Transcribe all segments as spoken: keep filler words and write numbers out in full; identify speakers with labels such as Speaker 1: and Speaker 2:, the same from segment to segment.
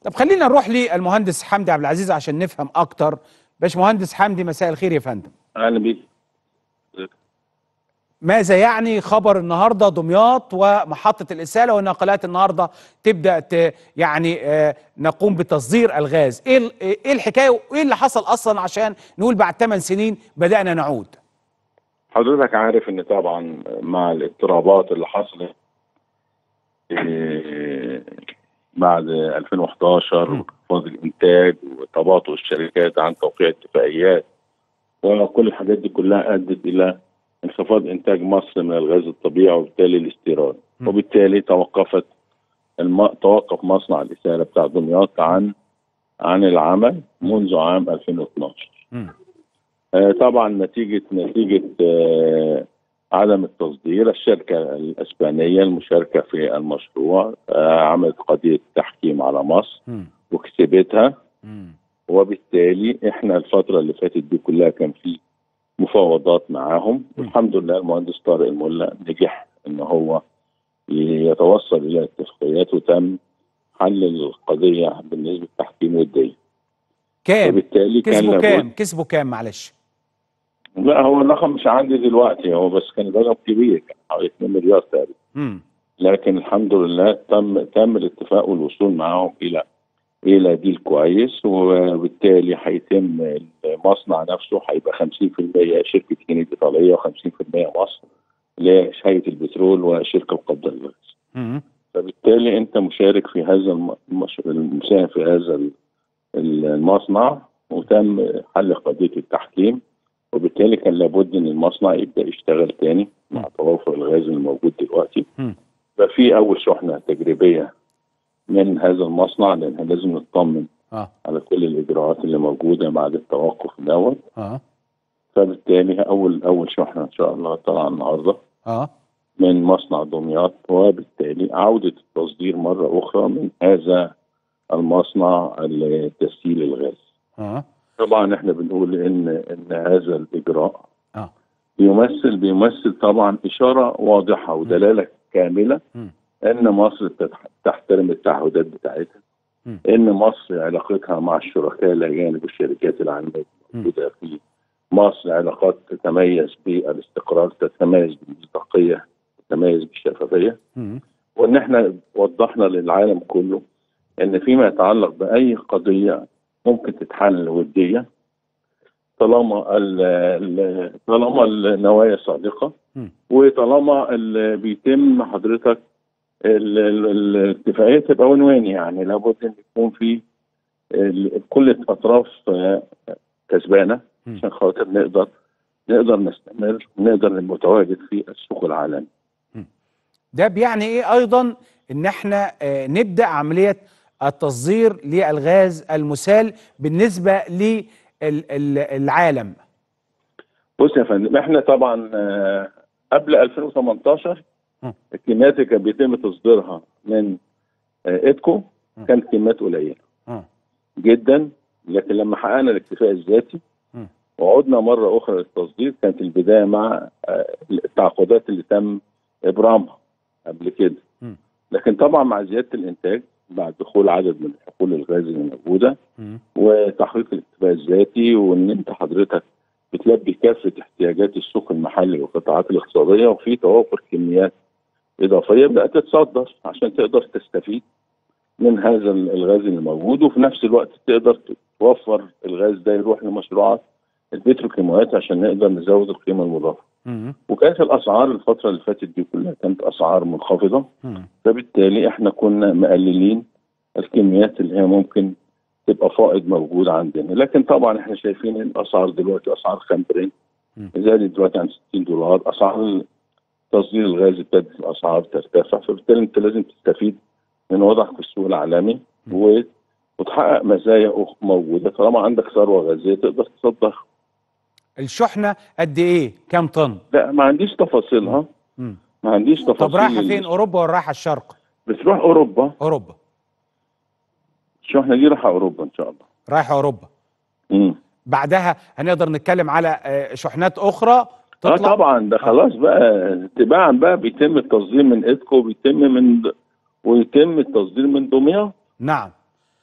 Speaker 1: طب خلينا نروح للمهندس حمدي عبد العزيز عشان نفهم اكتر. باشمهندس حمدي، مساء الخير يا فندم.
Speaker 2: اهلا بيك.
Speaker 1: ماذا يعني خبر النهارده دمياط ومحطه الاساله والناقلات النهارده تبدا ت يعني آه نقوم بتصدير الغاز؟ ايه ايه الحكايه وايه اللي حصل اصلا عشان نقول بعد ثمان سنين بدانا نعود؟
Speaker 2: حضرتك عارف ان طبعا مع الاضطرابات اللي حصلت بعد ألفين وحداشر وانخفاض الانتاج وتباطؤ الشركات عن توقيع اتفاقيات وكل الحاجات دي كلها ادت الى انخفاض انتاج مصر من الغاز الطبيعي وبالتالي الاستيراد، وبالتالي توقفت الم... توقف مصنع الاساله بتاع دمياط عن عن العمل منذ عام ألفين واثناشر. آه طبعا نتيجه نتيجه آه عدم التصدير، الشركه الاسبانيه المشاركه في المشروع آه عملت قضيه تحكيم على مصر وكسبتها، وبالتالي احنا الفتره اللي فاتت دي كلها كان في مفاوضات معاهم، والحمد لله المهندس طارق الملا نجح ان هو يتوصل الى اتفاقيات وتم حل القضيه بالنسبه للتحكيم والدين.
Speaker 1: كام؟
Speaker 2: وبالتالي
Speaker 1: كسبوا
Speaker 2: كان
Speaker 1: كام؟ كسبوا كام معلش؟
Speaker 2: لا هو الرقم مش عندي دلوقتي، هو بس كان رقم كبير، كان حوالي اتنين مليار تقريبا. لكن الحمد لله تم تم الاتفاق والوصول معاهم الى الى ديل كويس، وبالتالي هيتم المصنع نفسه هيبقى خمسين في المية شركه كينيت ايطاليه وخمسين في المية مصر لهيئه البترول وشركه القبضه للغاز. فبالتالي انت مشارك في هذا المش... المساهم في هذا المصنع، وتم حل قضيه التحكيم، وبالتالي كان لابد ان المصنع يبدا يشتغل تاني مع توافر الغاز الموجود دلوقتي. ففي اول شحنه تجريبيه من هذا المصنع، لان لازم نطمن آه. على كل الاجراءات اللي موجوده بعد التوقف دوت. آه. فبالتالي اول اول شحنه ان شاء الله طالعه النهارده آه. من مصنع دمياط، وبالتالي عوده التصدير مره اخرى من هذا المصنع لتسييل الغاز. آه. طبعا احنا بنقول ان ان هذا الاجراء آه. بيمثل بيمثل طبعا اشاره واضحه ودلاله م. كامله م. ان مصر تحترم التعهدات بتاعتها، م. ان مصر علاقتها مع الشركاء الاجانب والشركات العالميه الموجوده في مصر علاقات تتميز بالاستقرار، تتميز بالمصداقيه، تتميز بالشفافيه، م. وان احنا وضحنا للعالم كله ان فيما يتعلق باي قضيه ممكن تتحل وديه طالما ال طالما النوايا صادقه، م. وطالما اللي بيتم حضرتك الاتفاقيه تبقى وين يعني لابد ان يكون في كل الاطراف كسبانه عشان خاطر نقدر نقدر نستمر ونقدر نتواجد في السوق العالمي.
Speaker 1: ده بيعني ايه ايضا؟ ان احنا نبدا عمليه التصدير للغاز المسال بالنسبه للعالم.
Speaker 2: بص يا فندم، احنا طبعا قبل ألفين وثمانية عشر الكميات اللي كان بيتم تصديرها من ادكو كانت كميات قليله جدا، لكن لما حققنا الاكتفاء الذاتي وعدنا مره اخرى للتصدير كانت البدايه مع التعاقدات اللي تم ابرامها قبل كده. لكن طبعا مع زياده الانتاج بعد دخول عدد من حقول الغاز اللي موجوده وتحقيق الاكتفاء الذاتي، وان انت حضرتك بتلبي كافه احتياجات السوق المحلي والقطاعات الاقتصاديه، وفي توافر كميات اضافيه بدات تتصدر عشان تقدر تستفيد من هذا الغاز اللي موجود، وفي نفس الوقت تقدر توفر الغاز ده يروح لمشروعات البتروكيماويات عشان نقدر نزود القيمه المضافه. وكانت الاسعار الفتره اللي فاتت دي كلها كانت اسعار منخفضه، فبالتالي احنا كنا مقللين الكميات اللي هي ممكن تبقى فائض موجود عندنا. لكن طبعا احنا شايفين ان الاسعار دلوقتي اسعار خام زادت دلوقتي عن ستين دولار، اسعار تصدير الغاز ابتدت الاسعار ترتفع، فبالتالي انت لازم تستفيد من وضعك في السوق العالمي وتحقق مزايا موجوده. طالما عندك ثروه غازيه تقدر تصدر.
Speaker 1: الشحنه قد ايه؟ كام طن؟
Speaker 2: لا ما عنديش تفاصيلها. مم. ما عنديش تفاصيل.
Speaker 1: طب رايحه فين؟ اوروبا ولا رايحه الشرق؟
Speaker 2: بتروح اوروبا.
Speaker 1: اوروبا.
Speaker 2: الشحنه دي رايحه اوروبا ان شاء الله.
Speaker 1: رايحه اوروبا.
Speaker 2: امم
Speaker 1: بعدها هنقدر نتكلم على شحنات اخرى تطلع؟
Speaker 2: اه طبعا ده خلاص بقى تباعا بقى بيتم التصدير من ادكو، بيتم من ويتم التصدير من دمياط.
Speaker 1: نعم.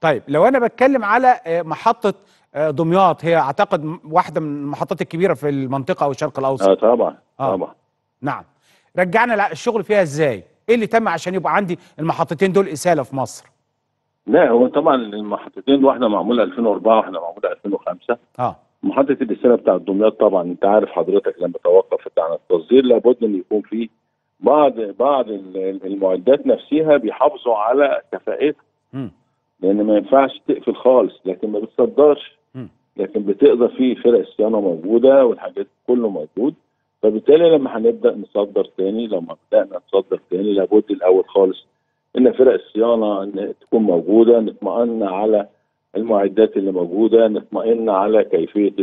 Speaker 1: طيب لو انا بتكلم على محطه دمياط، هي اعتقد واحده من المحطات الكبيره في المنطقه او الشرق الاوسط.
Speaker 2: اه طبعا.
Speaker 1: آه.
Speaker 2: طبعا.
Speaker 1: نعم. رجعنا الشغل فيها ازاي؟ ايه اللي تم عشان يبقى عندي المحطتين دول اساله في مصر؟
Speaker 2: لا هو طبعا المحطتين، واحده معموله ألفين وأربعة واحده معموله ألفين وخمسة.
Speaker 1: اه
Speaker 2: محطه الاساله بتاعت دمياط طبعا انت عارف حضرتك لما توقفت عن التصدير لابد ان يكون في بعض بعض المعدات نفسها بيحافظوا على كفاءتها، لان ما ينفعش تقفل خالص لكن ما بتصدرش، لكن بتقدر في فرق صيانه موجوده والحاجات كله موجود. فبالتالي لما هنبدا نصدر تاني، لما بدانا نصدر تاني لابد الاول خالص ان فرق الصيانه ان تكون موجوده، نطمئن على المعدات اللي موجوده، نطمئن على كيفيه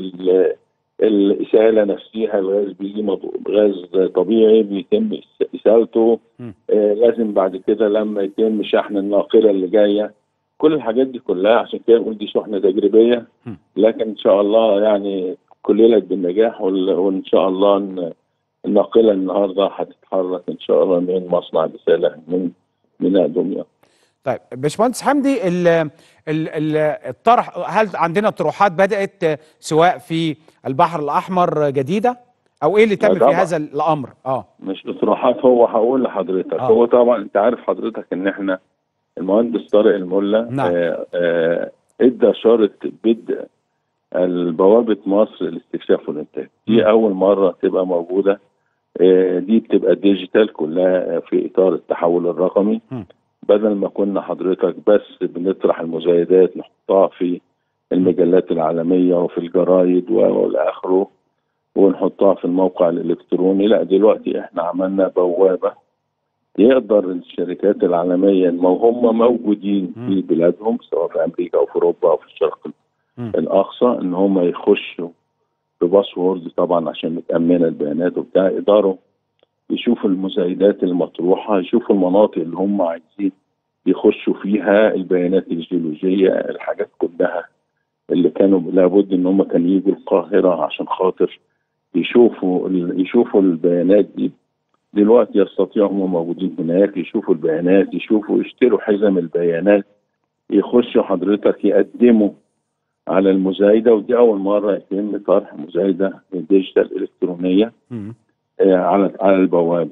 Speaker 2: الاساله نفسها. الغاز بيجي غاز طبيعي بيتم اسالته، آه لازم بعد كده لما يتم شحن الناقله اللي جايه، كل الحاجات دي كلها. عشان كده نقول دي شحنه تجريبيه، لكن ان شاء الله يعني كللت بالنجاح، وان شاء الله ان الناقله النهارده هتتحرك ان شاء الله من مصنع الاساله من ميناء دمياط.
Speaker 1: طيب باشمهندس حمدي، ال ال الطرح، هل عندنا طروحات بدات سواء في البحر الاحمر جديده او ايه اللي تم في هذا الامر؟ اه
Speaker 2: مش اطروحات، هو هقول لحضرتك آه. هو طبعا انت عارف حضرتك ان احنا المهندس طارق الملا
Speaker 1: نعم.
Speaker 2: آه آه ادى اشاره بدء البوابه مصر للاستكشاف والانتاج. دي اول مره تبقى موجوده، آه دي بتبقى ديجيتال كلها في اطار التحول الرقمي. م. بدل ما كنا حضرتك بس بنطرح المزايدات نحطها في المجلات العالميه وفي الجرايد والى اخره ونحطها في الموقع الالكتروني، لا دلوقتي احنا عملنا بوابه يقدر الشركات العالميه ما هم موجودين في بلادهم سواء في امريكا او في اوروبا او في الشرق الاقصى ان هم يخشوا بباسورد طبعا عشان متامنه البيانات وبتاع، يقدروا يشوفوا المزايدات المطروحه، يشوفوا المناطق اللي هم عايزين يخشوا فيها، البيانات الجيولوجيه، الحاجات كلها اللي كانوا لابد ان هم كانوا يجوا القاهره عشان خاطر يشوفوا يشوفوا البيانات دي. دلوقتي يستطيعوا هم موجودين هناك يشوفوا البيانات، يشوفوا يشتروا حزم البيانات، يخشوا حضرتك يقدموا على المزايده. ودي اول مره يتم طرح مزايده ديجيتال الكترونيه آه على على البوابه.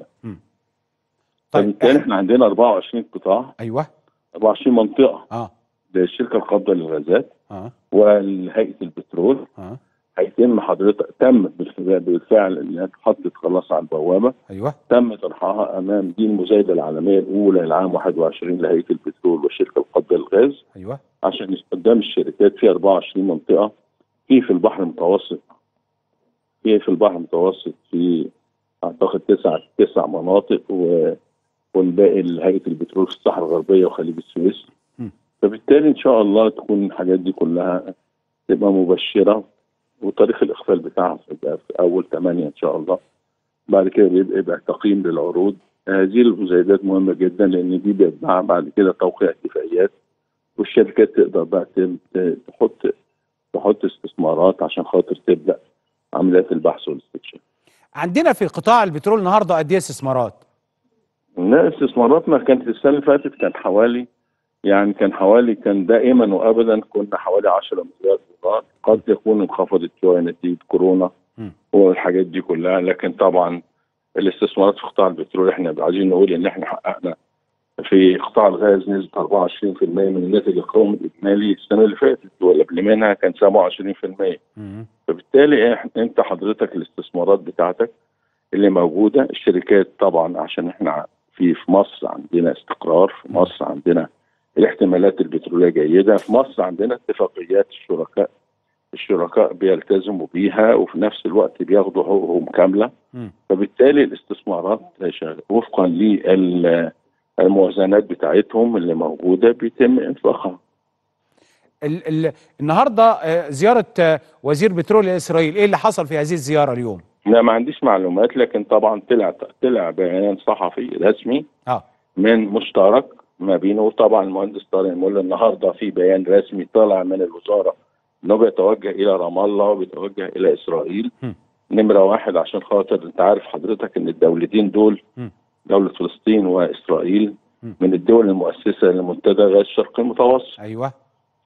Speaker 2: طيب فبالتالي احنا عندنا أربعة وعشرين قطاع.
Speaker 1: ايوه
Speaker 2: أربعة وعشرين منطقه
Speaker 1: اه
Speaker 2: للشركه القابضه للغازات
Speaker 1: اه
Speaker 2: والهيئه البترول.
Speaker 1: اه
Speaker 2: هيتم حضرتك تم بالفعل انها اتحطت خلاص على البوابه.
Speaker 1: ايوه
Speaker 2: تم طرحها امام دي المزايده العالميه الاولى لعام واحد وعشرين لهيئه البترول والشركه القابضه للغاز.
Speaker 1: ايوه
Speaker 2: عشان قدام الشركات في أربعة وعشرين منطقه، في في البحر المتوسط، في في البحر المتوسط في اعتقد تسع تسع مناطق، و والباقي لهيئه البترول في الصحراء الغربيه وخليج السويس. م. فبالتالي ان شاء الله تكون الحاجات دي كلها تبقى مبشره، وتاريخ الاقفال بتاعها يبقى في اول ثمانية ان شاء الله. بعد كده بيبقى يبقى تقييم للعروض. هذه المزايدات مهمه جدا لان دي بيتبع بعد كده توقيع اتفاقيات، والشركات تقدر بقى تحط تحط استثمارات عشان خاطر تبدا عمليات البحث والاستكشاف.
Speaker 1: عندنا في قطاع البترول النهارده قد ايه استثمارات؟
Speaker 2: لا استثماراتنا كانت السنه اللي فاتت كان حوالي يعني كان حوالي كان دائما وابدا كنا حوالي عشرة مليار دولار. قد يكون انخفضت شويه نتيجه كورونا م. والحاجات دي كلها، لكن طبعا الاستثمارات في قطاع البترول احنا عايزين نقول ان احنا حققنا في قطاع الغاز نسبه أربعة وعشرين بالمئة من الناتج القومي الاجمالي. السنه اللي فاتت واللي قبل منها كان سبعة وعشرين بالمئة. م. فبالتالي انت حضرتك الاستثمارات بتاعتك اللي موجوده، الشركات طبعا عشان احنا في في مصر عندنا استقرار، في مصر عندنا الاحتمالات البتروليه جيده، في مصر عندنا اتفاقيات الشركاء الشركاء بيلتزموا بيها وفي نفس الوقت بياخدوا حقوقهم كامله. م. فبالتالي الاستثمارات وفقا للموازنات بتاعتهم اللي موجوده بيتم انفاقها.
Speaker 1: ال ال النهارده زياره وزير بترول اسرائيل، ايه اللي حصل في هذه الزياره اليوم؟
Speaker 2: لا ما عنديش معلومات، لكن طبعا طلع طلع بيان صحفي رسمي
Speaker 1: اه
Speaker 2: من مشترك ما بينه طبعا المهندس طارق الملا. النهارده في بيان رسمي طالع من الوزاره انه بيتوجه الى رام الله وبيتوجه الى اسرائيل. م. نمره واحد عشان خاطر انت عارف حضرتك ان الدولتين دول م. دوله فلسطين واسرائيل م. من الدول المؤسسه لمنتدى غاز الشرق المتوسط.
Speaker 1: ايوه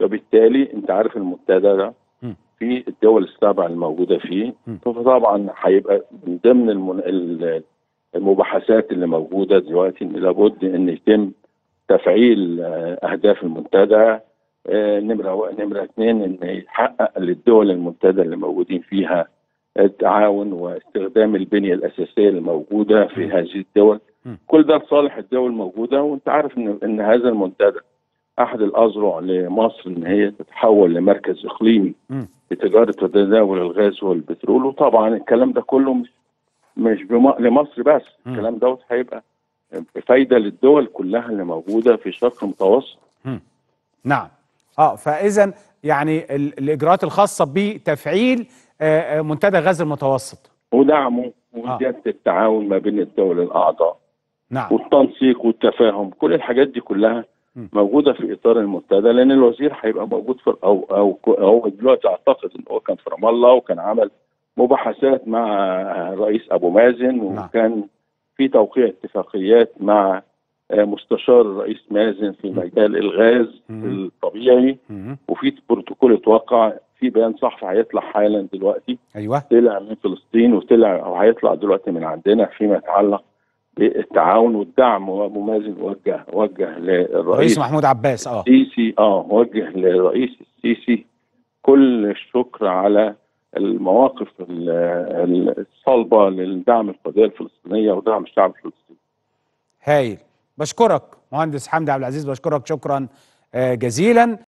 Speaker 2: فبالتالي انت عارف المنتدى ده في الدول السبع الموجوده فيه، فطبعا هيبقى من ضمن المن... المباحثات اللي موجوده دلوقتي ان لابد ان يتم تفعيل اهداف المنتدى. نمره نمره اثنين ان يحقق للدول المنتدى اللي موجودين فيها التعاون واستخدام البنيه الاساسيه الموجوده في هذه الدول. كل ده لصالح الدول الموجوده، وانت عارف ان ان هذا المنتدى احد الاذرع لمصر ان هي تتحول لمركز اقليمي لتجاره وتداول الغاز والبترول. وطبعا الكلام ده كله مش مش بم... لمصر بس، الكلام دوت هيبقى فايده للدول كلها اللي موجوده في الشرق المتوسط.
Speaker 1: نعم. اه فاذا يعني ال... الاجراءات الخاصه بتفعيل آه منتدى غاز المتوسط
Speaker 2: ودعمه وزياده آه. التعاون ما بين الدول الاعضاء.
Speaker 1: نعم.
Speaker 2: والتنسيق والتفاهم، كل الحاجات دي كلها موجوده في اطار المنتدى، لان الوزير هيبقى موجود في او او هو دلوقتي اعتقد ان هو كان في رام الله وكان عمل مباحثات مع الرئيس ابو مازن، وكان في توقيع اتفاقيات مع مستشار الرئيس مازن في مجال الغاز الطبيعي، وفي بروتوكول اتوقع، في بيان صحفي هيطلع حالا دلوقتي.
Speaker 1: ايوه
Speaker 2: طلع من فلسطين وطلع وهيطلع دلوقتي من عندنا فيما يتعلق بالتعاون والدعم. وابو مازن وجه وجه للرئيس
Speaker 1: محمود عباس اه
Speaker 2: السيسي اه وجه للرئيس السيسي كل الشكر على المواقف الصلبه للدعم القضيه الفلسطينيه ودعم الشعب الفلسطيني.
Speaker 1: هايل. بشكرك مهندس حمدي عبد العزيز، بشكرك شكرا جزيلا.